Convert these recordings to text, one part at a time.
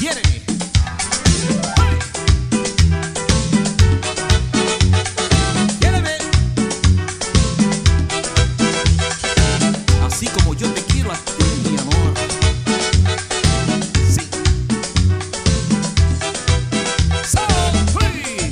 Quiéreme. Quiéreme. Así como yo te quiero a ti, mi amor. Sí. So free.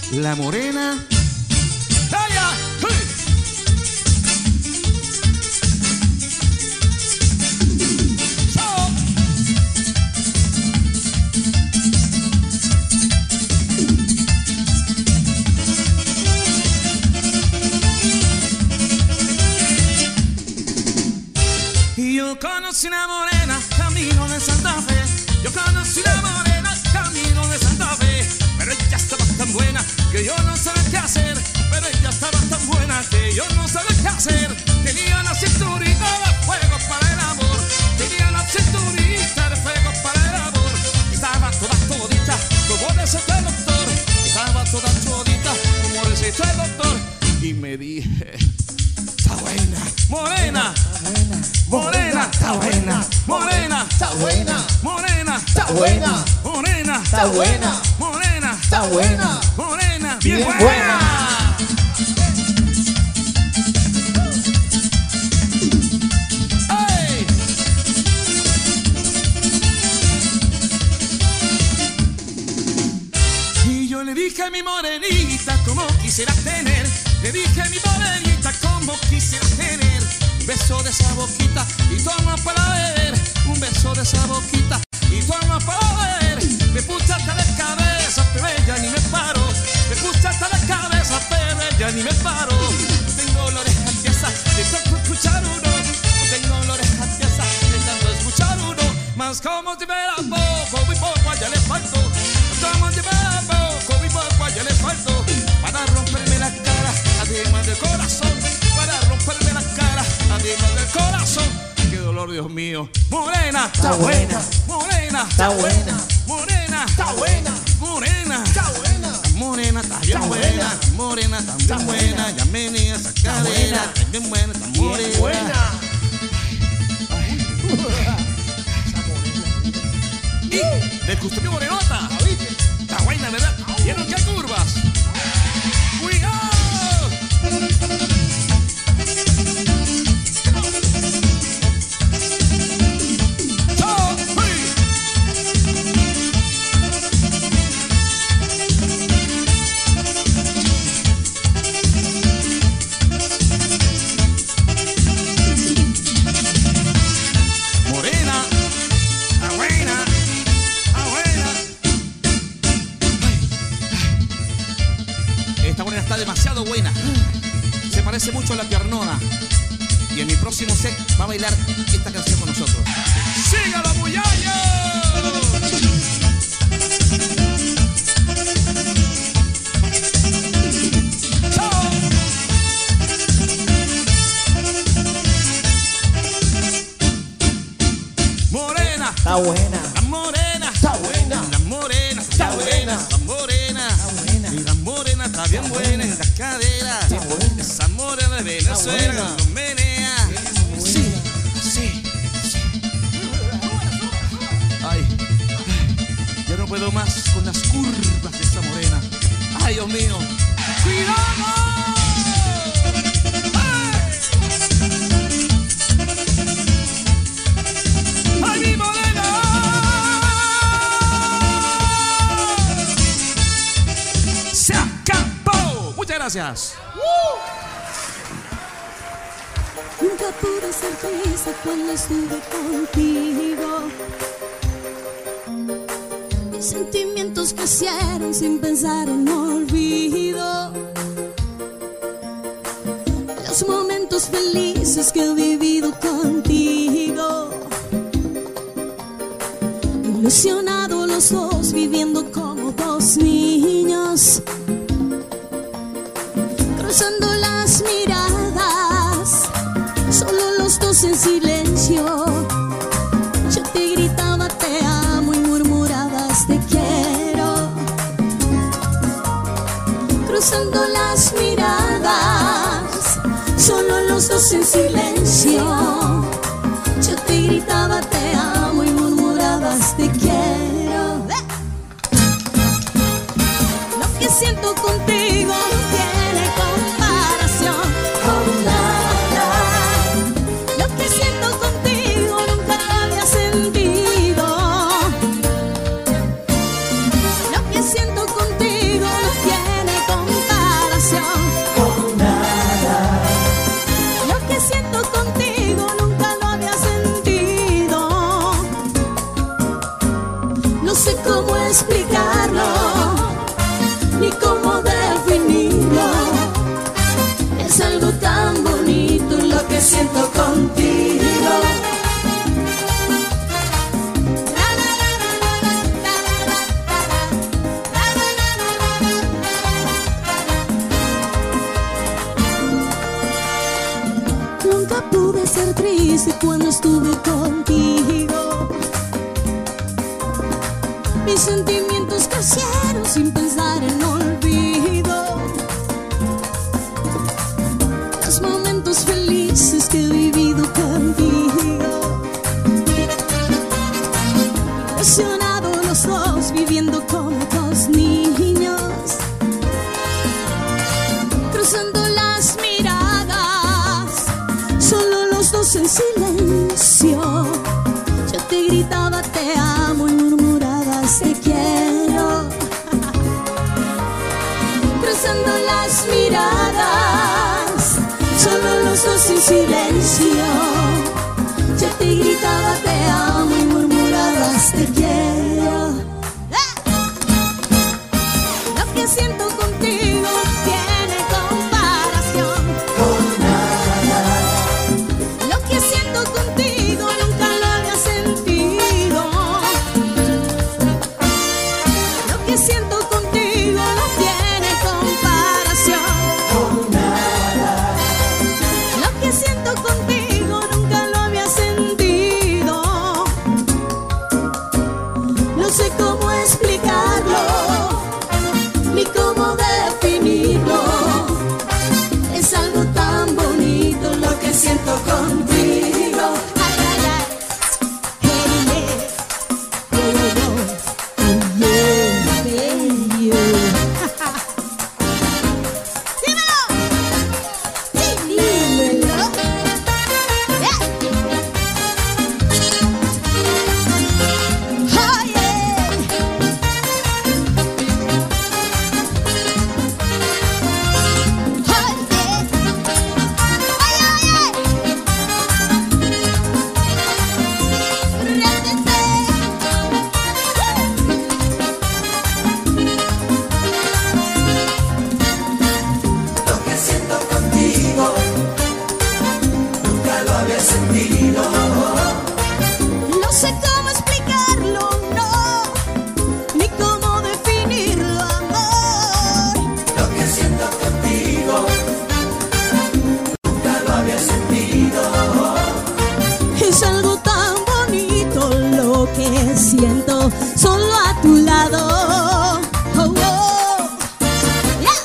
La morena. ¡Aya! Yo conocí una morena, camino de Santa Fe. Yo conocí una morena, camino de Santa Fe. Pero ella estaba tan buena que yo no sabía qué hacer. Pero ella estaba tan buena que yo no sabía qué hacer. Tenía la cinturita de fuego para el amor. Tenía la cinturita de fuego para el amor. Estaba toda todita, como recetó el doctor. Estaba toda todita, como recetó el doctor. Y me dije, está buena, morena. Morena, está buena, morena, está buena, morena, está buena, morena, está buena, morena, está buena, morena, bien buena. ¡Ay! Y yo le dije a mi morenita como quisiera tener, le dije a mi morenita como quisiera tener. Un beso de esa boquita y toma para beber. Un beso de esa boquita y toma para beber. Me puse hasta la cabeza, pero ella ni me paró. Me puse hasta la cabeza, pero ella ni me paró. Tengo la oreja tiesa de tanto escuchar uno. Tengo la oreja tiesa de tanto escuchar uno. Más como si fuera poco, muy poco allá le faltó. Como si fuera poco, muy poco allá le faltó. Para romperme la cara, además del corazón. Para romperme la cara, además del corazón. Qué dolor, Dios mío. Morena, está buena. Morena, está buena. Morena, está buena. Morena, está buena. Morena, está bien buena. Morena, está bien buena. Ya menea esa cadera. Está bien buena, está morena. Y le gustó mi morenota. Está buena, ¿verdad? ¿Vieron qué curvas? ¡Cuidado! Está demasiado buena. Se parece mucho a la piernona. Y en mi próximo set va a bailar esta canción con nosotros. ¡Sígalo, muyayo! Morena, está buena. La morena, está buena. La morena, está buena. La morena, está buena. Y la morena está bien buena en la cadera. Esa morena de Venezuela lo menea. Sí, sí, sí. Ay, ya no puedo más con las curvas de esa morena. Ay, Dios mío. ¡Cuidado! Gracias. Nunca pude ser feliz cuando estuve contigo. Mis sentimientos crecieron sin pensar en olvido. Los momentos felices que he vivido contigo. Ilusionados los dos, viviendo como dos niños. Cruzando las miradas, solo los dos en silencio. Yo te gritaba te amo y murmurabas te quiero. Cruzando las miradas, solo los dos en silencio. Yo te gritaba te amo y murmurabas te quiero. Lo que siento contigo no tiene comparación con nada. Lo que siento contigo nunca lo había sentido. Lo que siento contigo no tiene nunca pude ser triste cuando estuve contigo. Mis sentimientos crecieron sin pensar en olvido. Los momentos felices que he vivido contigo. Ilusionados los dos, viviendo como dos niños. Cruzando las miradas, solo los dos en silencio. Yo te gritaba te amo y murmurabas te quiero. Cruzando las miradas, solo los dos en silencio. Yo te gritaba te amo y murmurabas te quiero. Lo que siento contigo tiene comparación con nada. Lo que siento contigo nunca lo había sentido. Lo que siento contigo no tiene comparación con nada. Lo que siento contigo nunca lo había sentido. No sé cómo explicarlo ni cómo definirlo. Es algo tan bonito lo que siento contigo. Ay, ay, ay. Hey, hey, dímelo. Sí, dímelo. Yeah. Oh, yeah. Lo que siento contigo nunca lo había sentido. No sé cómo explicarlo, no, ni cómo definirlo, amor. Lo que siento contigo nunca lo había sentido. Es algo tan bonito lo que siento solo a tu lado. Oh, oh. Yeah.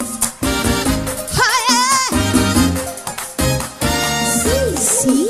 Oh, yeah. Sí, sí.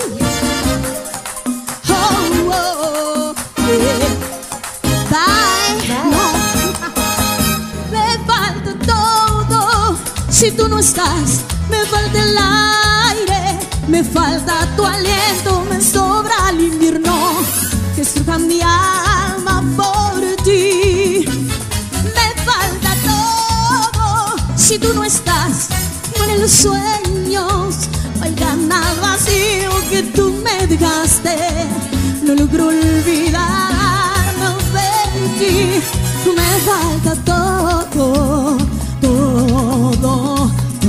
Oh, oh, yeah. Bye. No. Me falta todo. Si tú no estás, me falta el aire, me falta tu aliento, me sobra el invierno que surja mi alma por ti. Me falta todo. Si tú no estás, mueren los sueños, oigan al vacío que tú me dejaste. No logro olvidarme de ti. Me falta todo, todo, todo.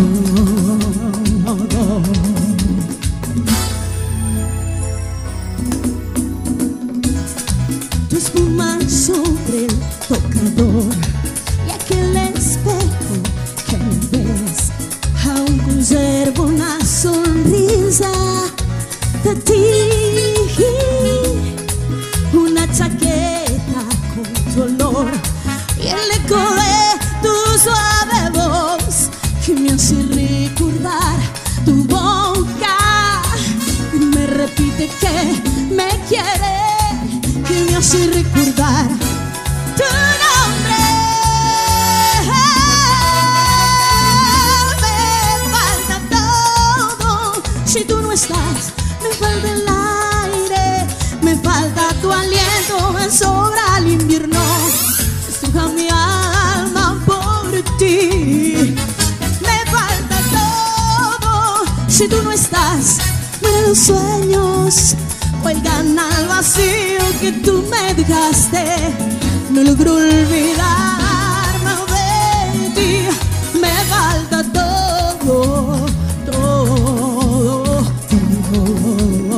Tu espuma sobre el tocador y aquel espejo que me ves. Aún conservo una sonrisa de ti, una chaqueta con tu olor y el eco de tu suave voz que me hace recordar tu boca y me repite que me quiere, que me hace recordar tu nombre. Me falta todo. Si tú no estás, me falta el aire, me falta tu aliento, me sobra el invierno, estruja mi alma por ti. Me falta todo. Si tú no estás, mueren los sueños, cuelgan al vacío que tú me dejaste. No logro olvidarme de ti. Me falta todo, todo, todo.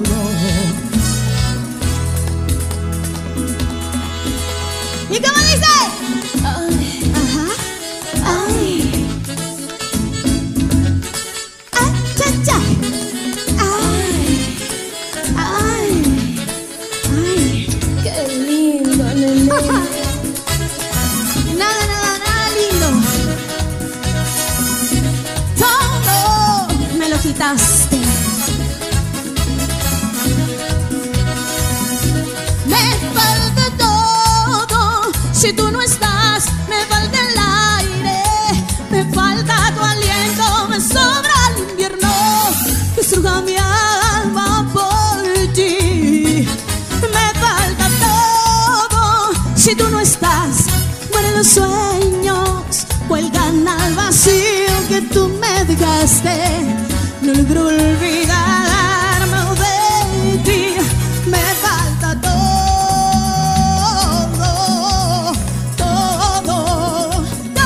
¿Y cómo dice? Ay, ajá, ay, ay, cha, cha. quitaste. Me falta todo, si tú no estás, me falta el aire, me falta tu aliento, me sobra el invierno, que estruja mi alma por ti. Me falta todo, si tú no estás, mueren los sueños, cuelgan al vacío que tú me dejaste. No logro olvidarme de ti. Me falta todo, todo, todo.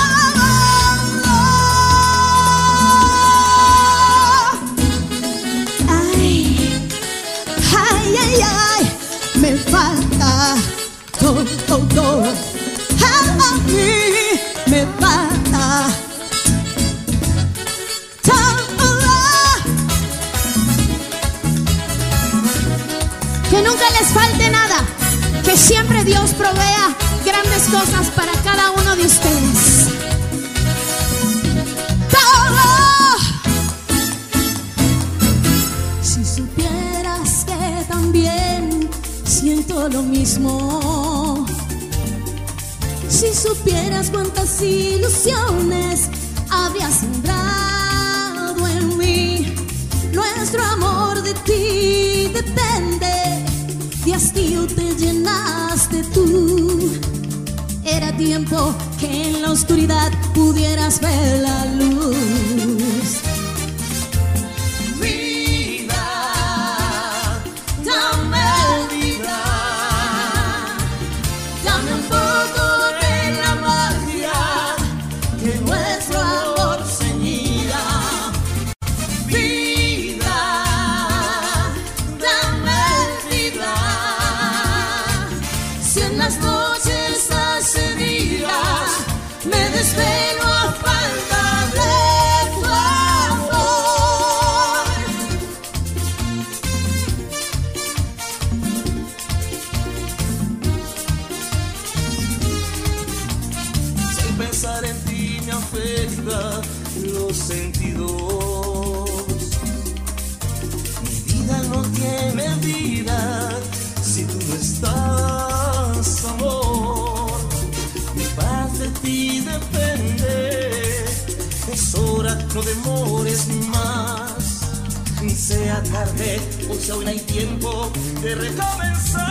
Ay, ay, ay, ay, me falta todo, todo. A mí me falta todo. Que nunca les falte nada, que siempre Dios provea grandes cosas para cada uno de ustedes. Todo. Si supieras que también siento lo mismo, si supieras cuántas ilusiones habría sembrado en mí. Nuestro amor de ti depende, de hastío te llenaste tú. Era tiempo que en la oscuridad pudieras ver la luz. Desvelo a falta de tu amor. Sin pensar en ti me afecta los sentidos. Mi vida no tiene vida si tú no estás, amor. Mi paz de ti depende, es hora, no demores más. Sea tarde o sea aún hay tiempo de recomenzar.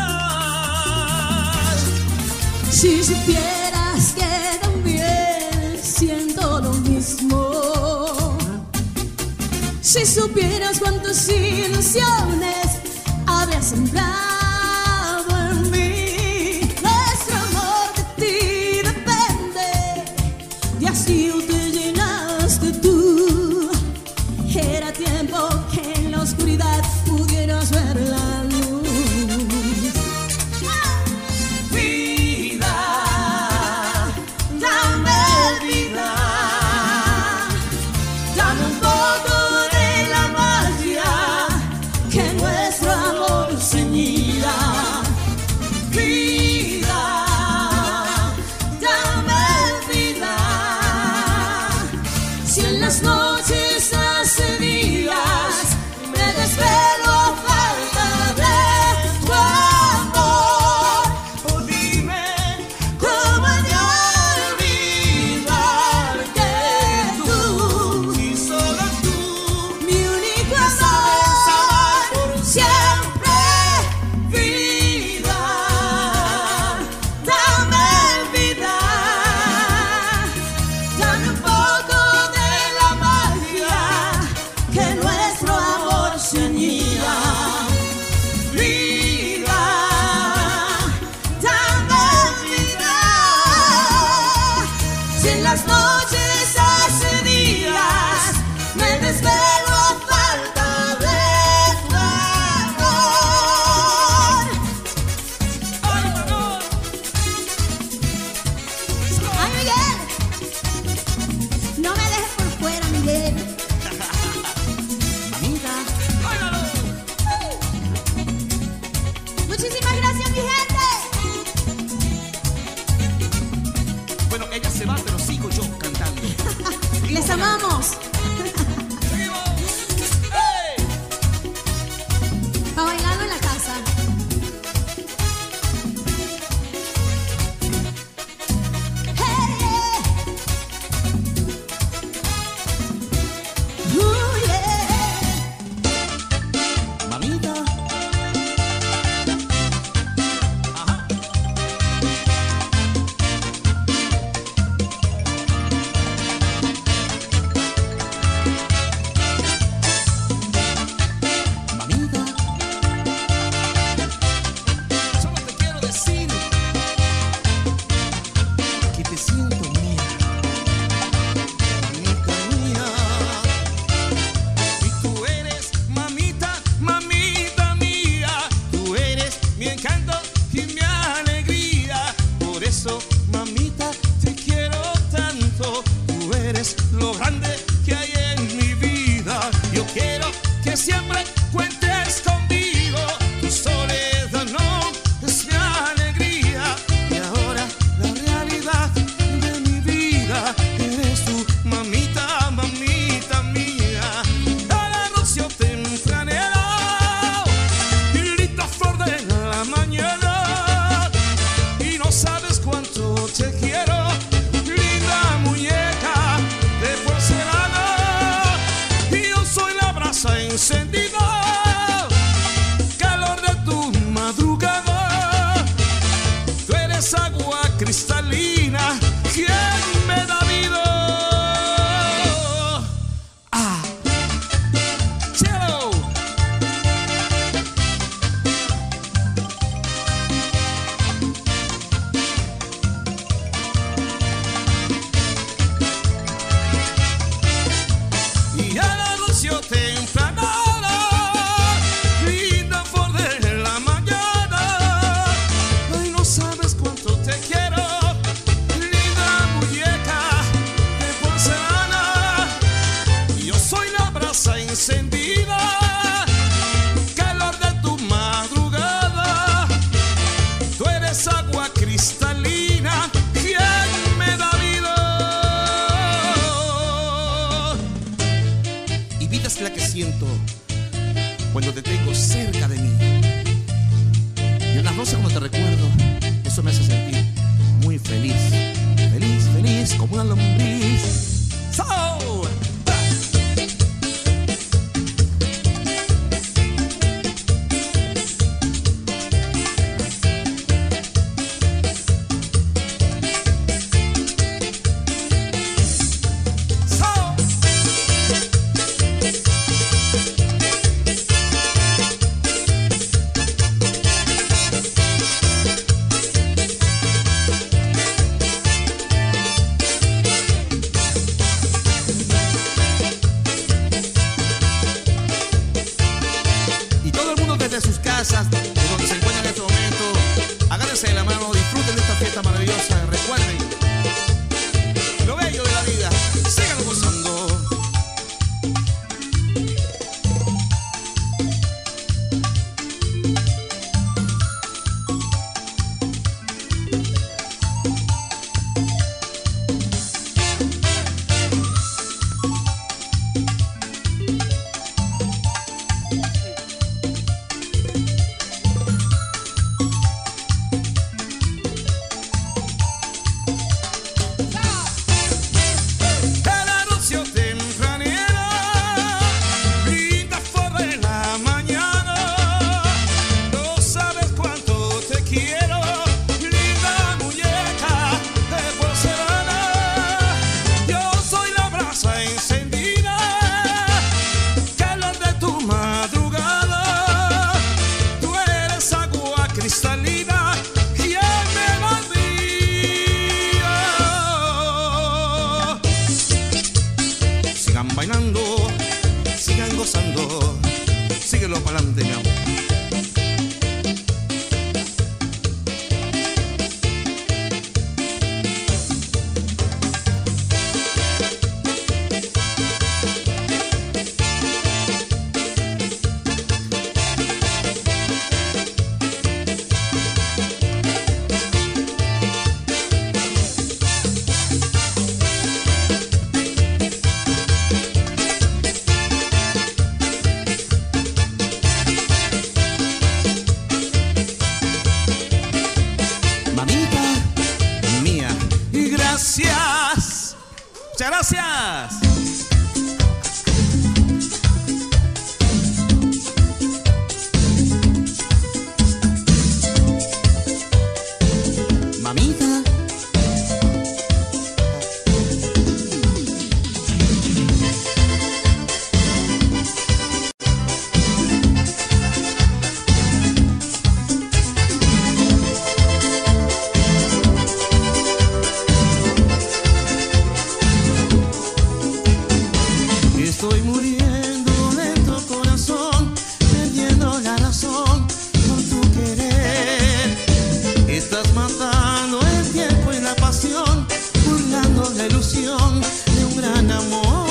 Si supieras que también siento lo mismo, si supieras cuántas ilusiones habría sembrado en mí. Nuestro amor de ti depende, de así te llenaste tú. Era tiempo que en la oscuridad pudieras ver la luz. Vida, dame vida, dame un poco de la magia que nuestro amor ceñía. y el anuncio temprano, linda flor de la mañana. Ay, no sabes cuánto te quiero, linda muñeca de porcelana. Yo soy la brasa encendida, calor de tu madrugada. Tú eres agua cristalina, quien me da vida. Y vida es la que siento cuando te tengo cerca de mí. Y una rosa cuando te recuerdo, eso me hace sentir muy feliz. Feliz, feliz como una lombriz. ¡So! De sus casas, de donde se encuentran en este momento, agárrense de la mano, disfruten de esta fiesta maravillosa. Recuerden lo bello de la vida, sigan gozando. Bailando, sigan gozando, síguelo para adelante, mi amor. Gracias, muchas gracias. Mamita. Estoy muriendo lento, corazón, perdiendo la razón por tu querer. Estás matando el tiempo y la pasión, burlando la ilusión de un gran amor.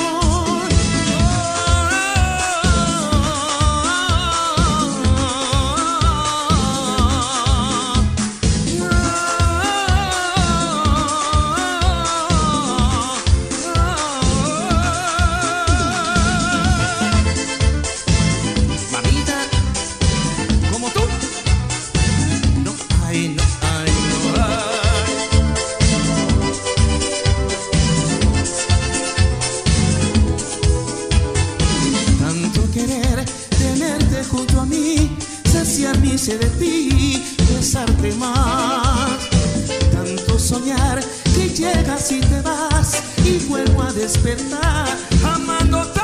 Junto a mí, saciarme de ti, besarte más. Tanto soñar que llegas y te vas, y vuelvo a despertar amándote.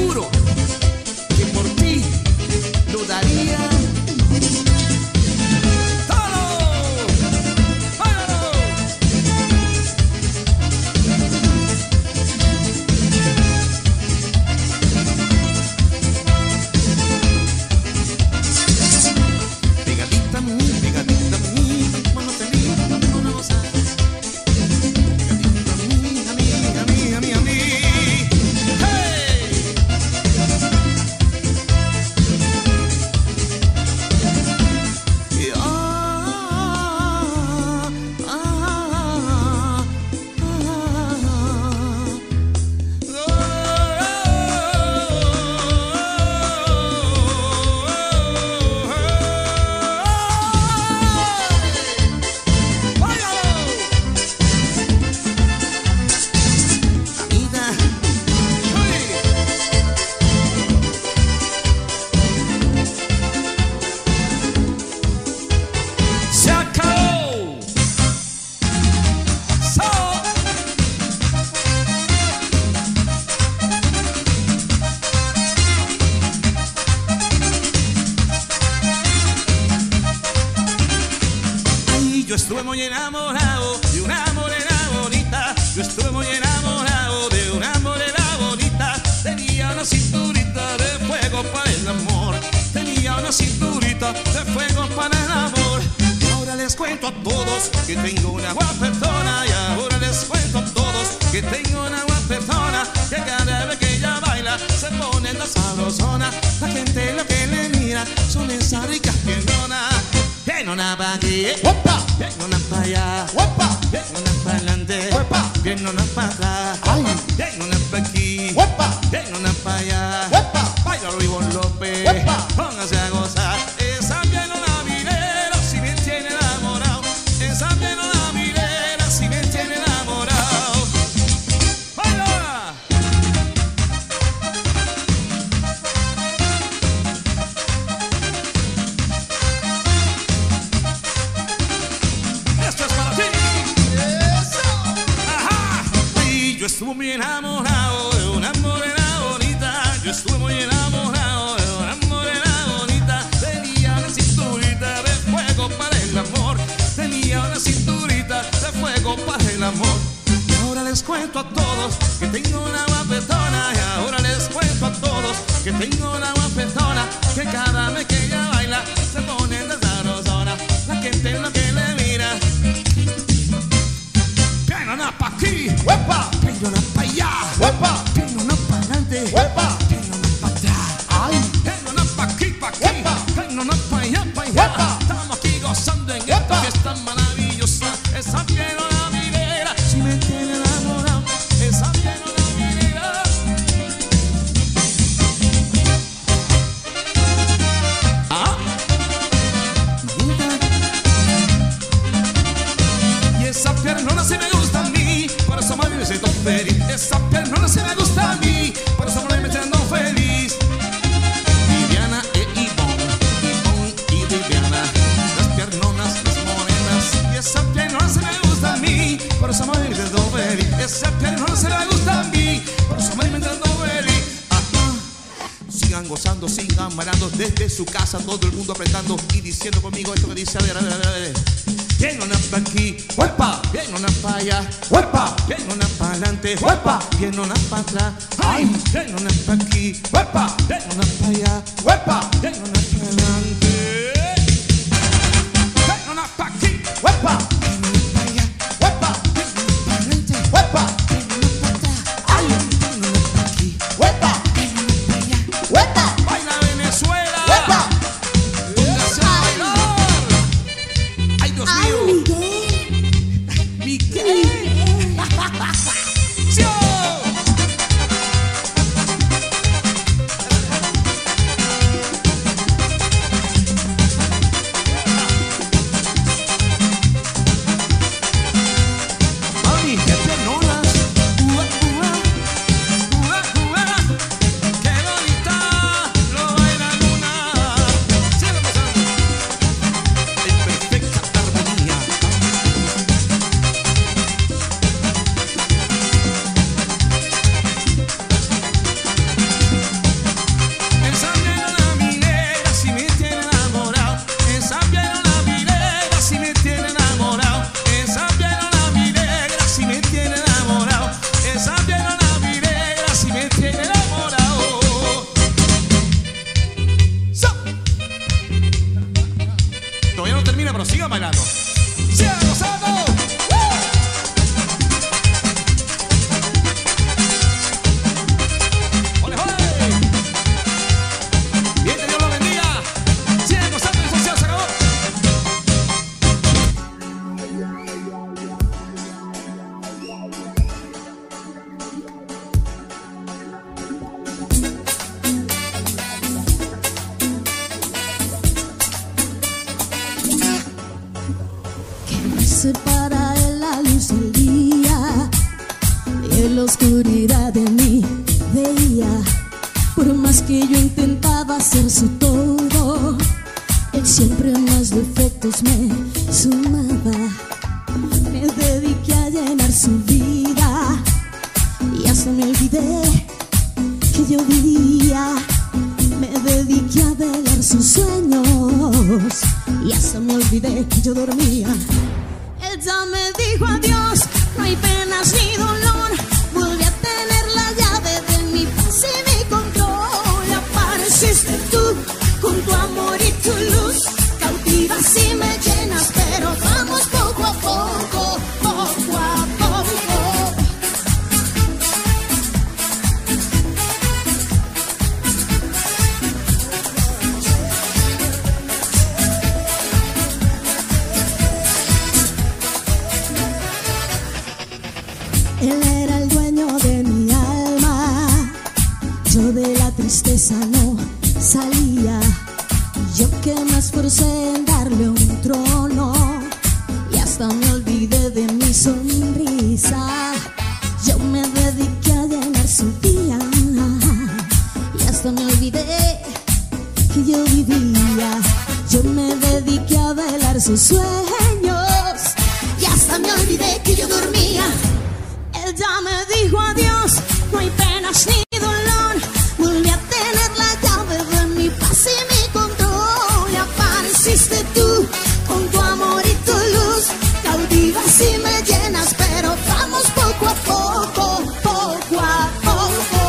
juro que por ti lo daría todo. ¡Vámonos! Pegadita a mí, cuando te vi, no me gozas. Pegadita a mí, a mí, a mí, a mí, a mí. ¡Hey! Y se acabó. Ay, yo estuve muy enamorado de una morena bonita. Yo estuve muy enamorado de una morena bonita. Tenía una cinturita de fuego para el amor. Tenía una cinturita de fuego para el amor. Y ahora les cuento a todos que tengo una guapetona. Y ahora les cuento a todos que tengo una guapetona. Que cada vez que ella baila se pone la sabrosona. La gente lo que le mira son esas ricas piernonas. Piernona pa' aquí, piernona pa' allá, piernona pa' adelante, piernona pa' atrás, piernona pa' aquí, piernona pa' allá. Baila Luis López, póngase a gozar. Esa piernona minera si me tiene enamorado. Esa piernona minera si me tiene enamorado. ¡Baila! Esto es para ti. Ajá. Y yo estuve muy enamorado de una morena bonita. Yo estuve muy enamorado de una morena bonita. Tenía una cinturita de fuego para el amor. Tenía una cinturita de fuego para el amor. Y ahora les cuento a todos que tengo una guapetona. Y ahora les cuento a todos que tengo una guapetona. Que cada vez que ella baila se pone de sabrosona. La gente es lo que le mira. Piernona pa' aquí, piernona pa' allá, piernona pa' adelante, piernona pa' atrás. Piernona pa' aquí, piernona pa' allá, pa' allá. Estamos aquí gozando en esta fiesta maravillosa. Esa piernona minera si me tiene enamorado. Esa piernona minera. Y esa piernona sí me gusta a mí, por eso mami me siento feliz. Esa piernona sí me gusta a mí, por eso mami me siento feliz. Viviana e Ivonne, Ivonne y Viviana, las piernonas, las morenas. Y esa piernona sí me gusta a mí, por eso mami me siento feliz. Esa piernona sí me gusta a mí, por eso mami me siento feliz. Ajá. Sigan gozando, sigan bailando desde su casa, todo el mundo apretando y diciendo conmigo esto que dice, a ver, a ver, a ver, a ver. Piernona pa' aquí, piernona pa' allá, piernona pa' adelante, piernona pa' atrás. Piernona pa' aquí, piernona pa' allá, piernona pa' adelante. Piernona pa' aquí, piernona pa' allá, piernona pa' adelante, piernona pa' atrás. Piernona pa' aquí, piernona pa' allá. Baila Venezuela. Póngase a bailar. Ay, Dios mío. Miguel. ¡Sí! ser para él la luz del día, y en la oscuridad de mí veía. Por más que yo intentaba hacer su todo, él siempre más defectos me sumaba. Me dediqué a llenar su vida y hasta me olvidé que yo vivía. Me dediqué a velar sus sueños y hasta me olvidé que yo dormía. Él ya me dijo adiós, no hay penas ni dolor. Volví a tener la llave de mi paz y mi control. Apareciste tú con tu amor y tu luz, cautivas y me llenas, pero vamos poco a poco, poco a poco. Él era el dueño de mi alma, yo de la tristeza no salía. Yo que me esforcé en darle un trono y hasta me olvidé de mi sonrisa. Yo me dediqué a llenar su día y hasta me olvidé que yo vivía. Yo me dediqué a velar sus sueños y hasta me olvidé que yo dormía. Él ya me dijo adiós, no hay penas ni dolor. Volví a tener la llave de mi paz y mi control. Y apareciste tú con tu amor y tu luz, cautivas y me llenas, pero vamos poco a poco, poco a poco.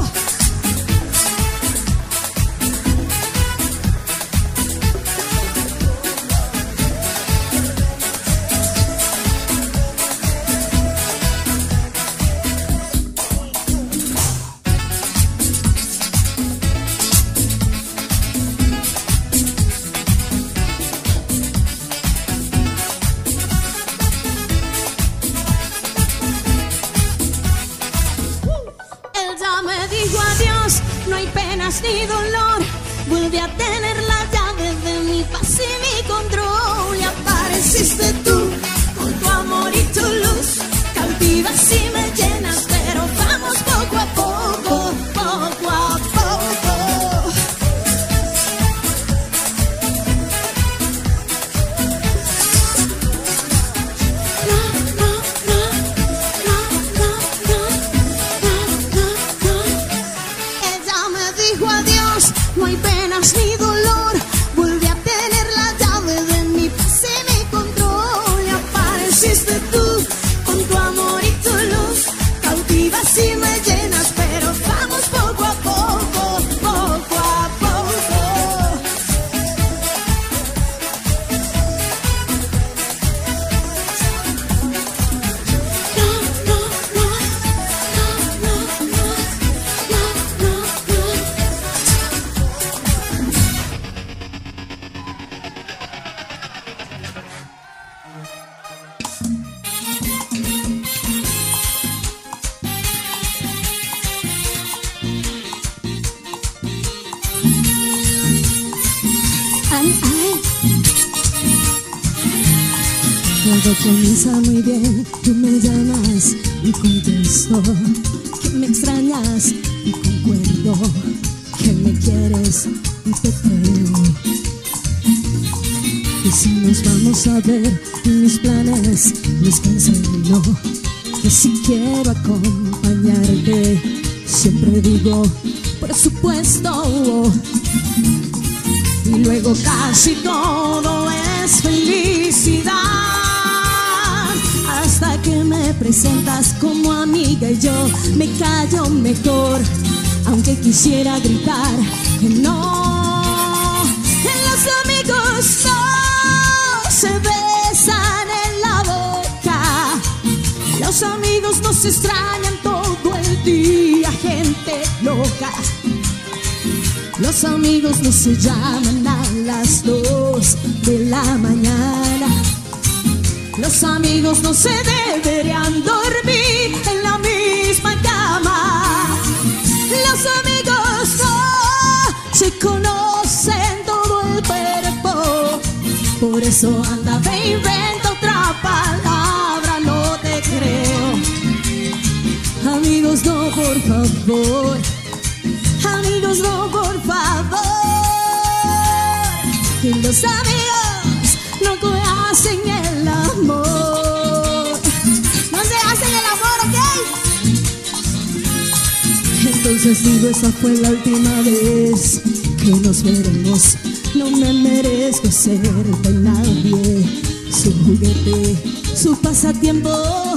No hay penas ni dolor, volví a tener la llave de mi paz y mi control. Y apareciste tú con tu amor y tu luz, cautivas y me llenas, pero vamos poco a poco, poco a poco. No hay penas ni dolor, volví a tener la llave de mi paz y mi control. Y apareciste tú con tu amor y tu luz, cautivas y me llenas, pero vamos poco a poco, poco a poco. Todo comienza muy bien, tú me llamas y contesto que me extrañas y concuerdo que me quieres y te creo. Y si nos vamos a ver, mis planes los cancelo, que si quiero acompañarte, siempre digo por supuesto. Y luego casi todo es felicidad, hasta que me presentas como amiga y yo me callo mejor, aunque quisiera gritar que no. Los amigos no se besan en la boca, los amigos no se extrañan todo el día, gente loca. Los amigos no se llaman a las 2 de la mañana. Los amigos no se deberían dormir en la misma cama. Los amigos no se conocen todo el cuerpo. Por eso anda, ve, inventa otra paz. favor. Amigos, no, por favor. Y los amigos no hacen el amor. No se hacen el amor, ¿ok? Entonces digo, esa fue la última vez que nos veremos. No me merezco ser de nadie, su juguete, su pasatiempo.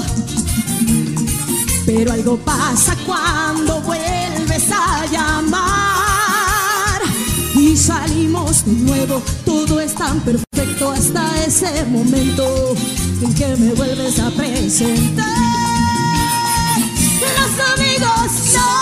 Pero algo pasa cuando vuelves a llamar y salimos de nuevo. Todo es tan perfecto hasta ese momento en que me vuelves a presentar. Los amigos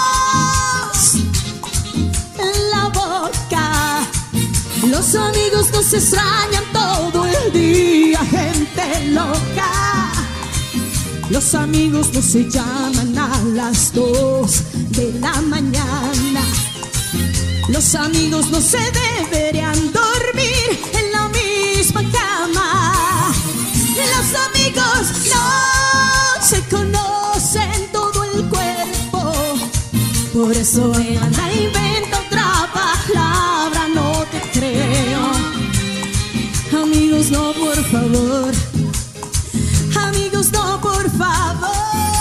en la boca. Los amigos nos extrañan todo el día, gente loca. Los amigos no se llaman a las 2 de la mañana. Los amigos no se deberían dormir en la misma cama. Los amigos no se conocen todo el cuerpo. Por eso anda, inventa otra palabra, no te creo. Amigos, no, por favor. Amigos, no, por favor.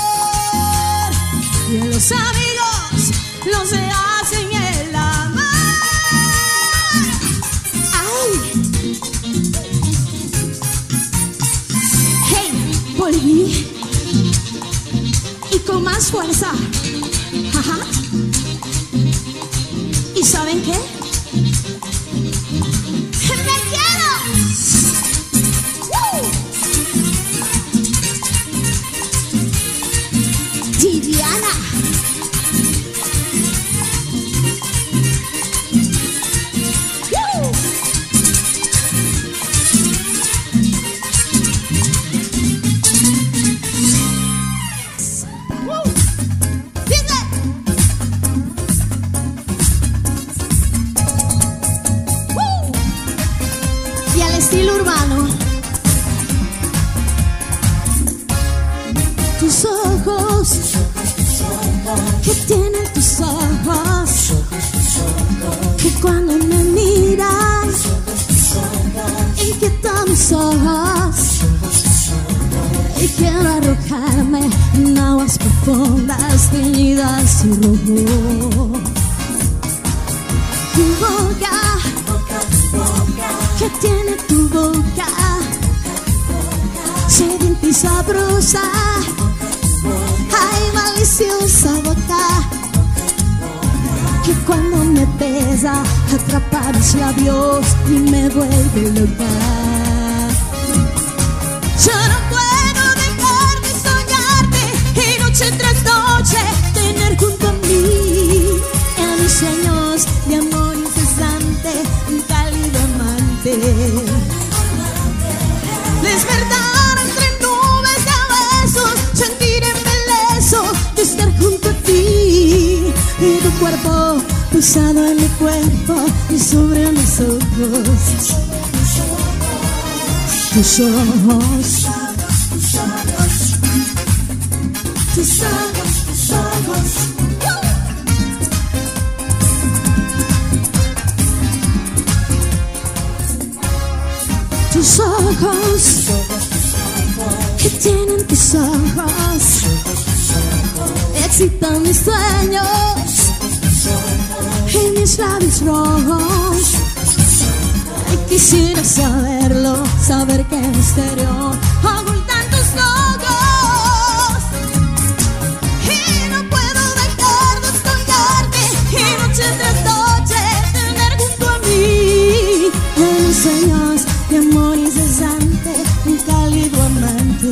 Y los amigos no se hacen el amor. ¡Ay! ¡Hey! Volví. Y con más fuerza. Ajá. ¿Y saben qué? ¡Me quiero! Tibiana. Y al estilo urbano. Tus ojos, que tienen tus ojos, que cuando me miras inquietan mis ojos, y quiero arrojarme en aguas profundas teñidas de rojo. Tu boca, que tiene tu boca, sedienta y sabrosa. Ay, maliciosa boca, que cuando me besa atrapa mis labios y me vuelve loca. Yo no puedo dejar de soñarte y noche tras noche tener junto a mí en mis sueños de amor incesante, un cálido amante. Despertar entre nubes de besos, sentir embeleso de estar junto a ti, y tu cuerpo posado en mi cuerpo y sobre mis ojos. Tus ojos, tus ojos, tus ojos. Tus ojos, que tienen tus ojos, excitan mis sueños y mis labios rojos. Y quisiera saberlo, saber qué misterio ocultan tus ojos. Y no puedo dejar de soñarte y noche tras noche tener junto a mí en mis sueños de amor incesante, un cálido amante.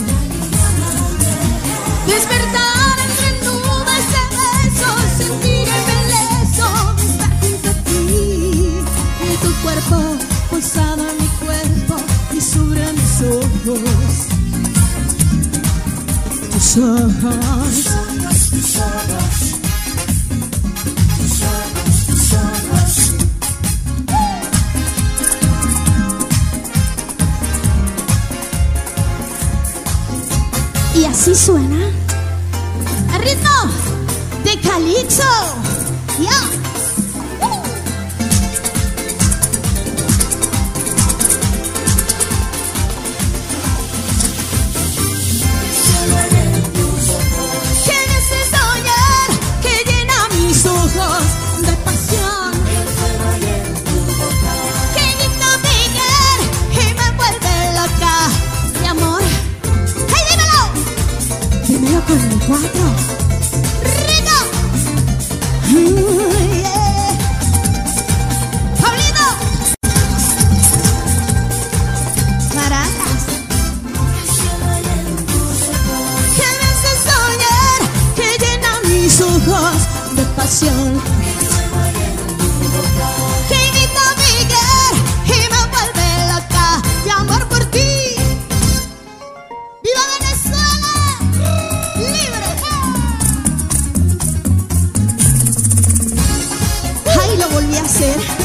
Despertar entre nubes de besos, sentir el belezo de estar junto a ti, y tu cuerpo posado en mi cuerpo y sobre mis ojos. Tus ojos, tus ojos, tus ojos, tus ojos. Y así suena el ritmo Calixto. Ya. Con el 4 rico. Yeah. Pablito Maracas. Que me hace soñar, que llena mis ojos de pasión, que invita a Miguel y me vuelve loca de amor por ti. ¡Viva Venezuela! Lo volví a hacer.